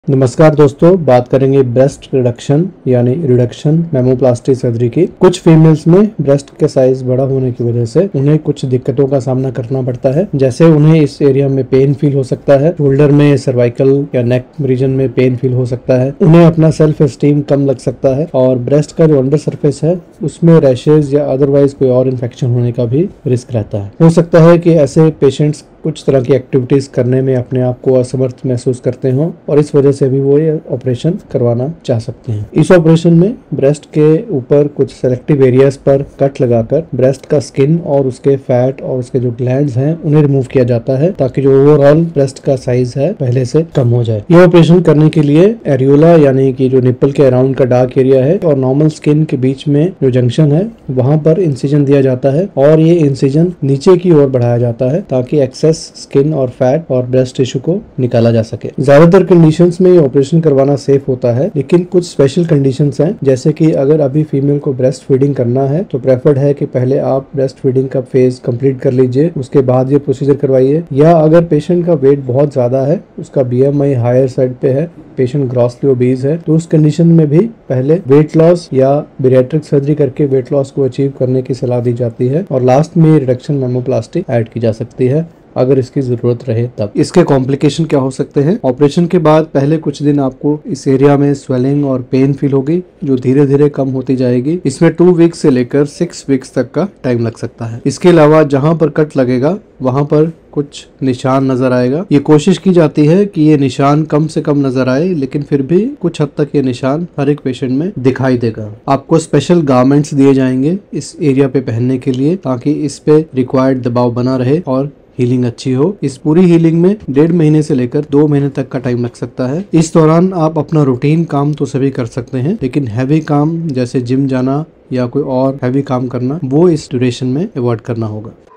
नमस्कार दोस्तों, बात करेंगे ब्रेस्ट रिडक्शन यानी रिडक्शन मेमोप्लास्टी सर्जरी की। कुछ फीमेल्स में ब्रेस्ट के साइज बड़ा होने की वजह से उन्हें कुछ दिक्कतों का सामना करना पड़ता है। जैसे उन्हें इस एरिया में पेन फील हो सकता है, शोल्डर में, सर्वाइकल या नेक रीजन में पेन फील हो सकता है, उन्हें अपना सेल्फ एस्टीम कम लग सकता है और ब्रेस्ट का जो अंडर सरफेस है उसमें रैशेज या अदरवाइज कोई और इन्फेक्शन होने का भी रिस्क रहता है। हो सकता है कि ऐसे पेशेंट्स कुछ तरह की एक्टिविटीज करने में अपने आप को असमर्थ महसूस करते हों और इस वजह से भी वो ये ऑपरेशन करवाना चाह सकते हैं। इस ऑपरेशन में ब्रेस्ट के ऊपर कुछ सेलेक्टिव एरियाज पर कट लगाकर ब्रेस्ट का स्किन और उसके फैट और उसके जो ग्लैंड्स हैं उन्हें रिमूव किया जाता है ताकि जो ओवरऑल ब्रेस्ट का साइज है पहले से कम हो जाए। ये ऑपरेशन करने के लिए एरियोला यानी कि जो निप्पल के अराउंड का डार्क एरिया है और नॉर्मल स्किन के बीच में जो जंक्शन है वहां पर इंसिजन दिया जाता है और ये इंसिजन नीचे की ओर बढ़ाया जाता है ताकि एक्सेस स्किन और फैट और ब्रेस्ट टिश्यू को निकाला जा सके। ज्यादातर कंडीशंस में ये ऑपरेशन करवाना सेफ होता है, लेकिन कुछ स्पेशल कंडीशंस हैं, जैसे कि अगर अभी फीमेल को ब्रेस्ट फीडिंग करना है तो प्रेफर्ड है कि पहले आप ब्रेस्ट फीडिंग का फेज कंप्लीट कर लीजिए, उसके बाद ये प्रोसीजर करवाइए। या अगर पेशेंट का वेट बहुत ज्यादा है, उसका BMI हायर साइड पे है, पेशेंट ग्रॉसली ओबीज है, तो उस कंडीशन में भी पहले वेट लॉस या बैरिएट्रिक सर्जरी करके वेट लॉस को अचीव करने की सलाह दी जाती है और लास्ट में रिडक्शन मेमोप्लास्टी ऐड की जा सकती है अगर इसकी जरूरत रहे तब। इसके कॉम्प्लिकेशन क्या हो सकते हैं? ऑपरेशन के बाद पहले कुछ दिन आपको इस एरिया में स्वेलिंग और पेन फील होगी जो धीरे धीरे कम होती जाएगी। इसमें 2 वीक्स से लेकर 6 वीक्स तक का टाइम लग सकता है। इसके अलावा जहां पर कट लगेगा वहां पर कुछ निशान नजर आएगा। ये कोशिश की जाती है कि ये निशान कम से कम नजर आए, लेकिन फिर भी कुछ हद तक ये निशान हर एक पेशेंट में दिखाई देगा। आपको स्पेशल गारमेंट्स दिए जाएंगे इस एरिया पे पहनने के लिए ताकि इस पे रिक्वायर्ड दबाव बना रहे और हीलिंग अच्छी हो। इस पूरी हीलिंग में 1.5 महीने से लेकर 2 महीने तक का टाइम लग सकता है। इस दौरान आप अपना रूटीन काम तो सभी कर सकते हैं, लेकिन हैवी काम जैसे जिम जाना या कोई और हैवी काम करना वो इस ड्यूरेशन में अवॉइड करना होगा।